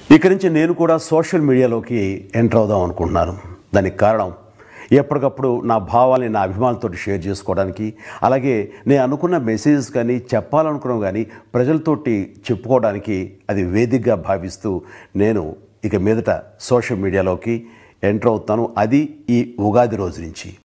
ఇక నుంచి నేను కూడా సోషల్ మీడియాలోకి ఎంటర్ అవుదాం అనుకుంటున్నాను. దానికి కారణం ఎప్పటికప్పుడు నా భావాల్ని నా అభిమానులతో షేర్ చేసుకోవడానికి, అలాగే నేను అనుకున్న మెసేజెస్ కానీ చెప్పాలనుకున్నవి కానీ ప్రజలతోటి చెప్పుకోవడానికి అది వేదికగా భావిస్తూ నేను ఇక మీదట సోషల్ మీడియాలోకి ఎంటర్ అవుతాను. అది ఈ ఉగాది రోజు నుంచి.